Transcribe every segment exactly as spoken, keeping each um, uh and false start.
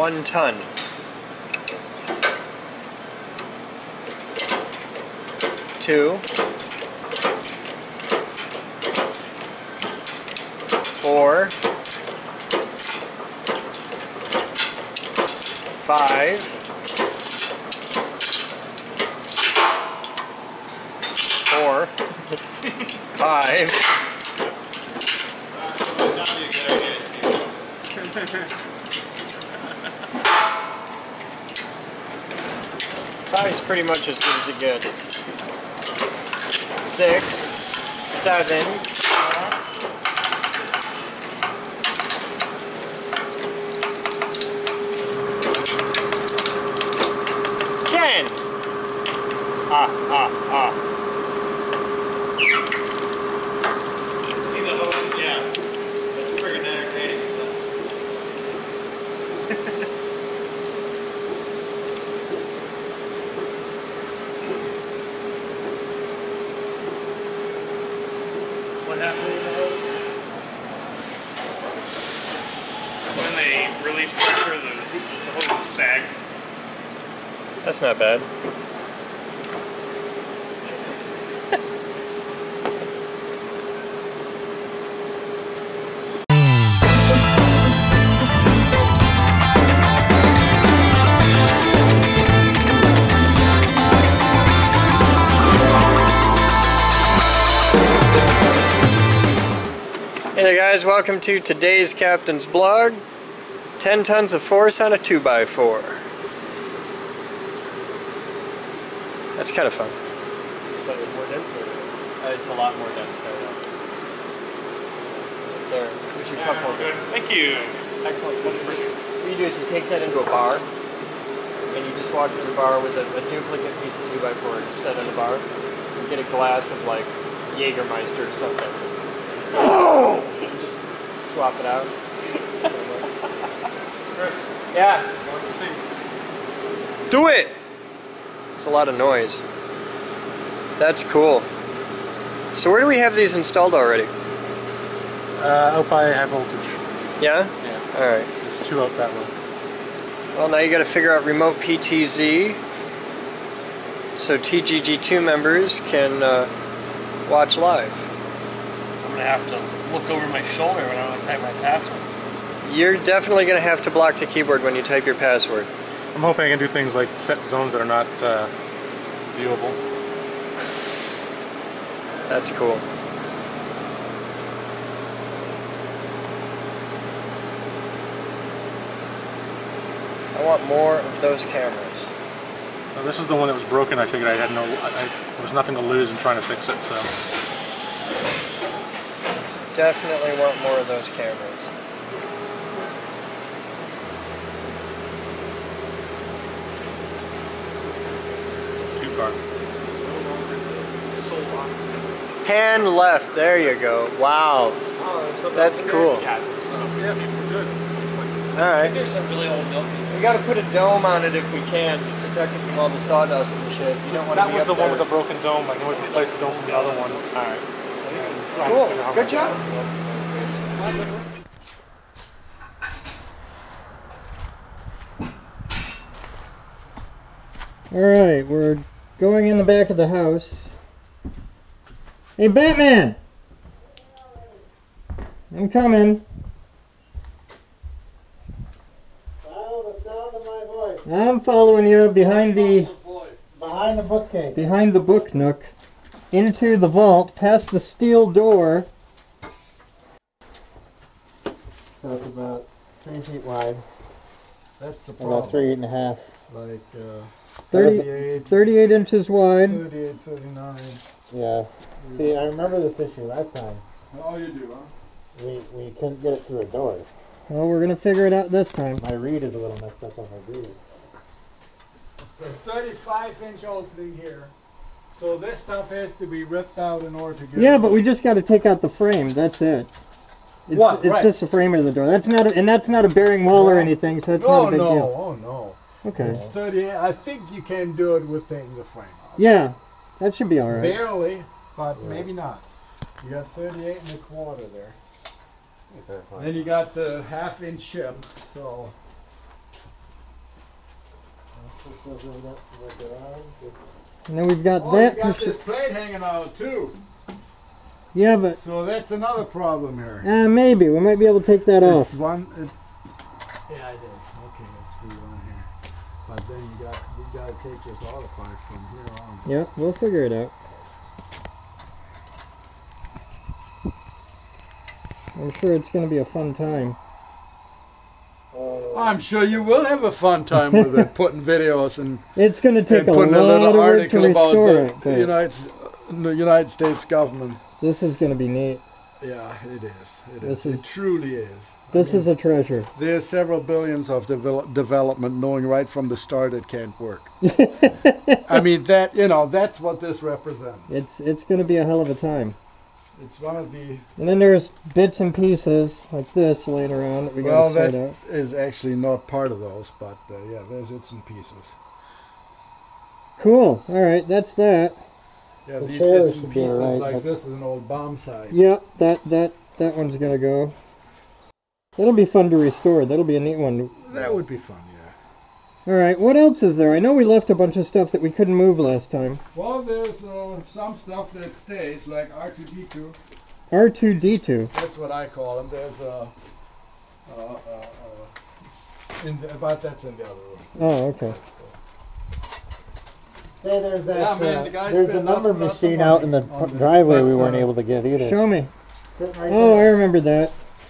one ton. Two. Four. Five. Four. Five. Five's pretty much as good as it gets. Six, seven, ten. Ah, ah, ah. See the hose? Yeah. That's friggin' entertaining. What happened to the hose? When they release pressure, the, the hose will sag. That's not bad. Hey there guys, welcome to today's Captain's Blog. ten tons of force on a two by four. That's kind of fun. But it's more dense there. Uh, it's a lot more dense there. There. Here's your cup holder. Good. Thank you. Excellent. What you, just, what you do is you take that into a bar, and you just walk into the bar with a, a duplicate piece of two by four and set on the bar. And get a glass of like Jägermeister or something. Oh! And just swap it out. Yeah. Do it! It's a lot of noise. That's cool. So where do we have these installed already? Uh, out by high voltage. Yeah? Yeah. Alright. There's two out that way. Well, now you gotta figure out remote P T Z so T G G two members can uh, watch live. I'm gonna have to look over my shoulder when I want to type my password. You're definitely gonna have to block the keyboard when you type your password. I'm hoping I can do things like set zones that are not uh, viewable. That's cool. I want more of those cameras. Now, this is the one that was broken. I figured I had no, I, I, there was nothing to lose in trying to fix it. So Definitely want more of those cameras. too far. Pan left, there you go. Wow. That's cool. Yeah, we're good. Alright. There's some really old buildings. We gotta put a dome on it if we can to protect it from all the sawdust and shit. You don't want to That be was up the there. one with the broken dome. I knew it replaced the dome from the other one. Alright. Cool. Good job. Alright, we're going in the back of the house. Hey, Batman! I'm coming. Follow the sound of my voice. I'm following you behind the Behind the bookcase. behind the book nook, into the vault, past the steel door. So it's about three feet wide. That's the problem. About three and a half. Like uh, thirty, thirty-eight, thirty-eight inches wide. thirty-eight, thirty-nine. Yeah. See, I remember this issue last time. Oh, you do, huh? We we couldn't get it through a door. Well, we're gonna figure it out this time. My read is a little messed up on my read. It's a thirty-five inch opening here. So this stuff has to be ripped out in order to get Yeah, it. but we just got to take out the frame. That's it. It's, What? It's Right. just the frame of the door. That's not, a, and that's not a bearing wall or No. anything, so it's No, not a big no, deal. oh no. Okay. It's thirty-eight. I think you can do it with taking the frame out. Yeah, that should be all right. Barely, but maybe not. You got thirty-eight and a quarter there. Then you got the half inch shim, so This goes right up to where their arms. And then we've got Oh, that. you got machi- this plate hanging out too. Yeah, but So that's another problem here. uh, maybe we might be able to take that off. It's one. It, yeah, it is. Okay, let's screw on here. But then you got you got to take this all apart from here on. Yeah, we'll figure it out. I'm sure it's going to be a fun time. I'm sure you will have a fun time with it, putting videos and, It's going to take and a putting a lot little of work to article about restore the, it. the But United the United States government. this is going to be neat. Yeah, it is. It This is. is- It truly is. This is a treasure. There's several billions of devel- development knowing right from the start it can't work. I mean, that, you know, that's what this represents. It's it's going to be a hell of a time. It's one of the, And then there's bits and pieces like this laying around that we got well, to sort that out. is actually not part of those, but uh, yeah, there's it's in pieces. Cool. All right, that's that. Yeah, The these trailer bits and should be pieces, alright, like but- this is an old bomb site. Yep, that that that one's going to go. That'll be fun to restore. That'll be a neat one. That would be fun, yeah. All right, what else is there? I know we left a bunch of stuff that we couldn't move last time. Well, there's uh, some stuff that stays, like R two D two. R two D two. That's what I call them. There's a, uh, uh, uh, in the, but that's in the other room. Oh, okay. Say there's that. Yeah, man, uh, the guy there's the spent lots number and lots of machine out in the money on this, driveway but, we weren't uh, able to get either. Show me. Sitting right Oh, I there. remember that.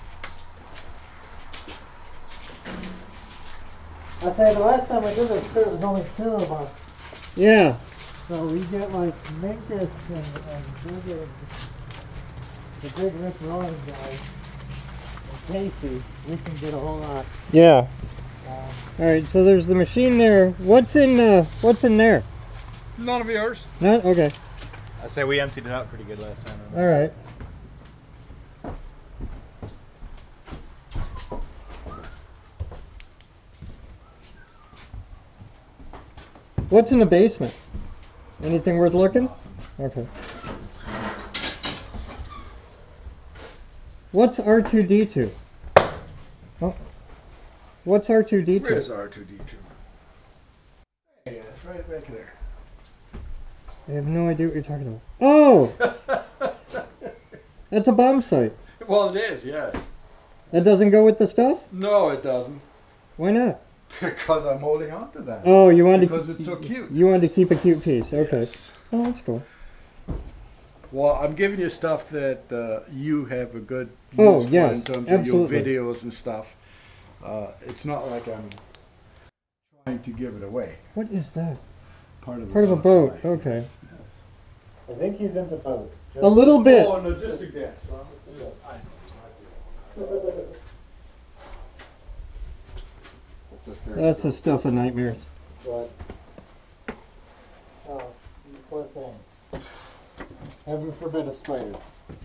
I say the last time we did this too, it was only two of us. Yeah. So we get like Minkus and, and bigger, the big Rick Rowan guy, and Casey. We can get a whole lot. Yeah. Um, All right, so there's the machine there. What's in uh what's in there? None of yours. No? Okay. I say we emptied it out pretty good last time. All right. What's in the basement? Anything worth looking? Okay. What's R two D two? Oh. What's R two D two? Where's R two D two? Yeah, it's right back there. I have no idea what you're talking about. Oh! That's a bomb site. Well, it is, yes. That doesn't go with the stuff? No, it doesn't. Why not? Because I'm holding on to that. Oh, you wanted Because to it's so cute. You wanted to keep a cute piece. Okay. Yes. Oh, that's cool. Well, I'm giving you stuff that uh, you have a good use Oh, for yes, in terms absolutely. of your videos and stuff. Uh, it's not like I'm trying to give it away. What is that? Part of, Part of a the boat. supply. Okay. I think he's into boats. A little bit. Oh, no, just a guess. That's the stuff of nightmares. But, oh, you poor thing. Heaven forbid a spider.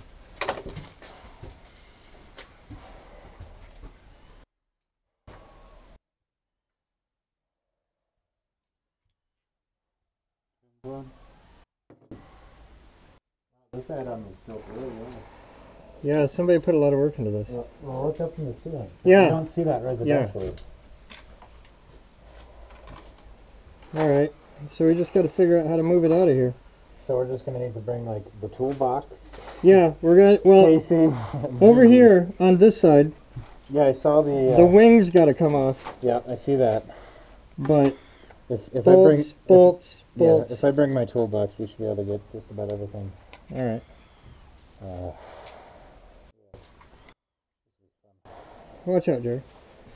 One. This add-on was built really well. Yeah, somebody put a lot of work into this. Well, well, look up in the ceiling. Yeah. You don't see that residentially. All right. So we just got to figure out how to move it out of here. So we're just gonna need to bring like the toolbox. Yeah, we're going to, well, Casey. over here on this side, Yeah, I saw the. Uh, the wings got to come off, yeah, I see that. but If if I bring bolts, if- bolts, yeah, bolts. if I bring my toolbox, we should be able to get just about everything. All right. Uh, Watch out, Jerry.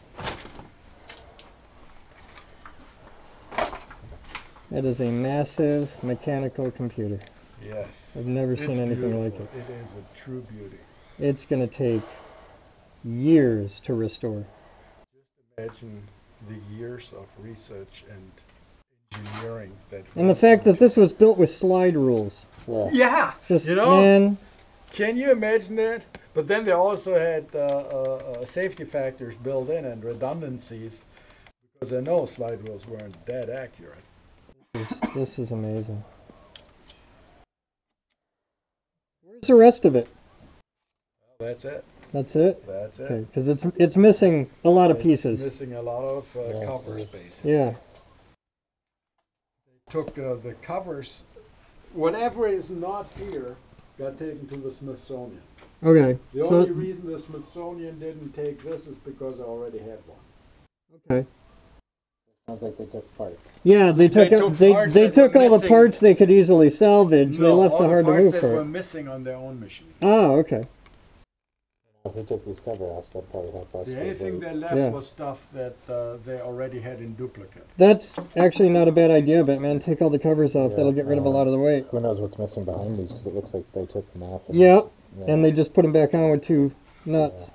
That is a massive mechanical computer. Yes. I've never It's seen anything beautiful. like it. It is a true beauty. It's going to take years to restore. Imagine the years of research and engineering that. And the fact that this was built with slide rules. yeah. Yeah. Just, You know? man, Can you imagine that? But then they also had uh, uh, uh, safety factors built in and redundancies because I know slide rules weren't that accurate. this, this is amazing. Where's the rest of it? That's it. That's it? That's it. Okay, because it's, it's missing a lot of It's pieces. missing a lot of uh, Yeah, cover it is. space. Yeah. took uh, the covers, whatever is not here, got taken to the Smithsonian. Okay. The so, only reason the Smithsonian didn't take this is because I already had one. okay. Sounds like they took parts. Yeah, they took They it- took they parts they that took were all the missing. parts they could easily salvage. they No, left all the hard to parts move that were part. missing on their own machine. Oh, okay. If we took these cover offs, that'd probably help us. The with only thing the- they left Yeah. was stuff that uh, they already had in duplicate. That's actually not a bad idea, Batman. Take all the covers off. Yeah, That'll get rid of a uh, lot of the weight. Who knows what's missing behind these? Because it looks like they took them off. And, Yep. yeah. And they just put them back on with two nuts.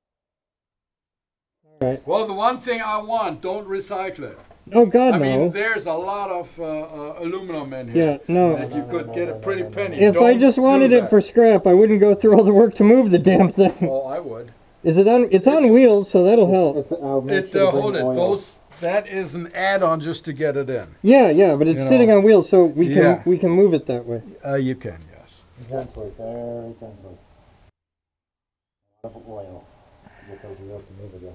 All right. Well, the one thing I want, don't recycle it. Oh God, I no. mean, there's a lot of uh, uh, aluminum in here. Yeah, no. That you could get a pretty penny. If I Don't just wanted do it that. for scrap, I wouldn't go through all the work to move the damn thing. Oh, I would. Is it on? It's on wheels, so that'll help. It's, I'll make It, sure to uh, bring hold it. oil. Those, that is an add-on just to get it in. Yeah, yeah, but it's You sitting know. on wheels, so we can Yeah. we can move it that way. Uh, you can, yes. Gently, very gently. A lot of oil to get those wheels to move again.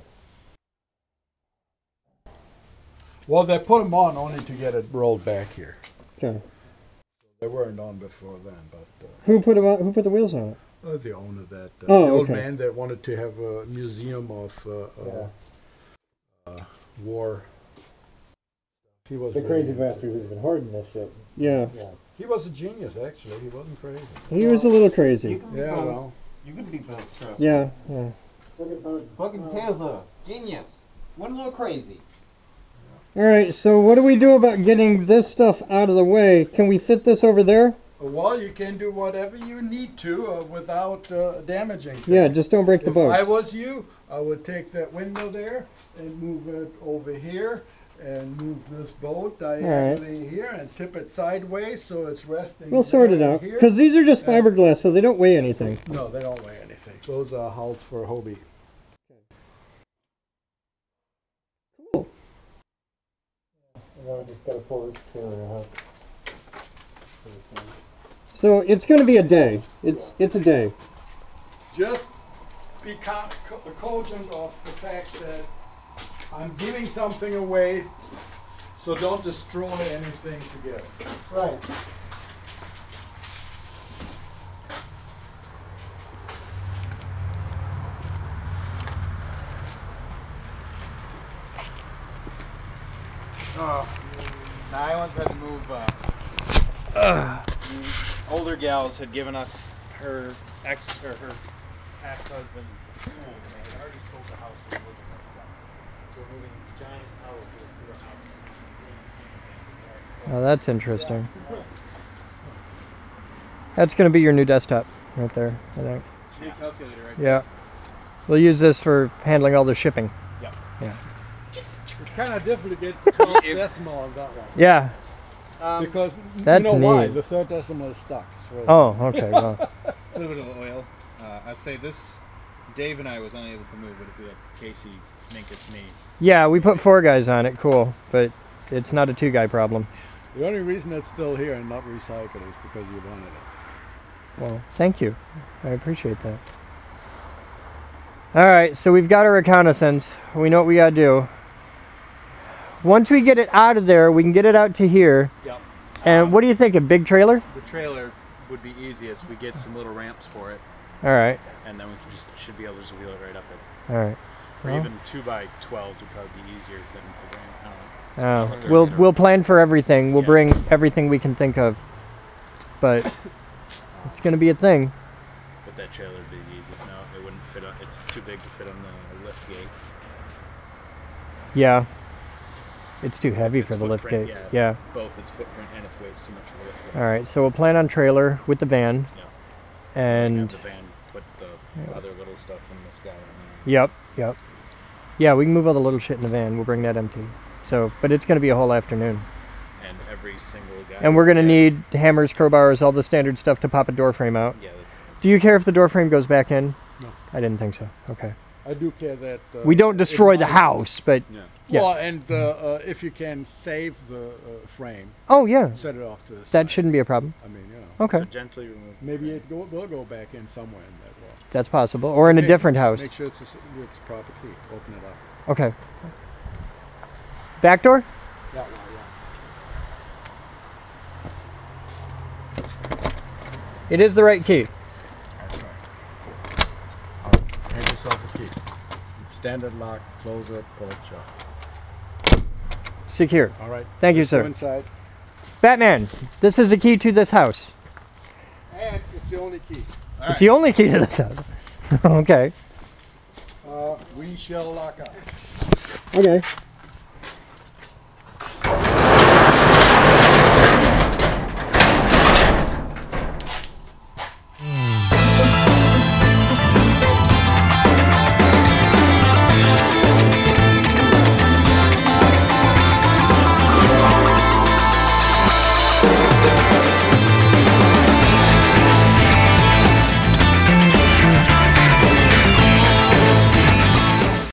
Well, they put them on only to get it rolled back here. Okay. They weren't on before then, but Who put 'em on, Who put the wheels on it? uh, uh, the owner that uh, Oh, the old okay. man that wanted to have a museum of uh, uh, uh, war. He was The crazy really- bastard who's been hoarding this shit. Yeah, Yeah. He was a genius, actually. He wasn't crazy. he was a little crazy. Yeah, well. You can be both. Trust. Yeah, yeah. Fucking Tesla, genius. One a little crazy. All right, so what do we do about getting this stuff out of the way? Can we fit this over there? Well, you can do whatever you need to uh, without uh, damaging things. Yeah, just don't break the If I boats. was you, I would take that window there and move it over here and move this boat diagonally here and tip it sideways so it's resting. We'll sort it right out. here. Because these are just fiberglass, so they don't weigh anything. No, they don't weigh anything. Those are hulls for Hobie. Cool. And then we just gotta pull this trailer out. So it's going to be a day. It's it's a day. Just be co- co- cogent of the fact that I'm giving something away, so don't destroy anything together. Right. Oh, now I once had to move. Uh, older gals had given us her ex or her past husband's tools, and they had already sold the house. We were moving that stuff. So we're moving this giant tower to a house. Oh, that's interesting. That's going to be your new desktop right there, I think. New calculator, right? Yeah. We'll use this for handling all the shipping. Yep. Yeah. It's kind of difficult to get twelve decimal on that one. Yeah. Um, Because That's you know why? neat. The third decimal is stuck. So Oh, okay. Well, a little bit of oil. Uh, I'd say this. Dave and I was unable to move, but if we had Casey, Minkus, me. yeah, we put four guys on it. Cool. But it's not a two-guy problem. the only reason it's still here and not recycled is because you wanted it. Well, thank you. I appreciate that. All right, so we've got our reconnaissance. We know what we got to do. Once we get it out of there, we can get it out to here. Yep. And what do you think, a big trailer? The trailer would be easiest. We get some little ramps for it, All right, and then we can just should be able to just wheel it right up it. all right. Or Well. even two by twelves would probably be easier than the ramp. I don't know. Oh, we'll we'll plan for everything. We'll Yeah. bring everything we can think of. But it's gonna be a thing. But that trailer would be the easiest. No, it wouldn't fit on. It's too big to fit on the lift gate. Yeah. It's too heavy Its for the lift footprint, gate. yeah. Yeah. Both its footprint and its weight's too much for the lift gate. All right. So we'll plan on trailer with the van. Yeah. And have the van put the other little stuff in this guy. On yep, yep. Yeah, we can move all the little shit in the van. We'll bring that empty. So, but it's gonna be a whole afternoon. there. And every single guy. And we're gonna yeah, need hammers, crowbars, all the standard stuff to pop a door frame out. Yeah, that's, that's Do you care if the door frame goes back in? No. I didn't think so. Okay. I do care that. Uh, We don't it destroy the might- house, but yeah. yeah. Well, and uh, uh, if you can save the uh, frame, oh yeah, set it off to the that side. shouldn't be a problem. I mean, you know. Okay, So gently remove. the Maybe frame. it go, will go back in somewhere in that wall. that's possible. Or in a Make- different house. Make sure it's a, s- it's proper key. Open it up. Okay. Back door? Yeah, well, yeah. It is the right key. That's right. All right, hand yourself a key. Standard lock, close it, pull it shut. Secure. All right. Thank you, Let's go sir. inside. Batman, this is the key to this house. And it's the only key. It's the only key to this house. Okay. Uh, we shall lock up. Okay.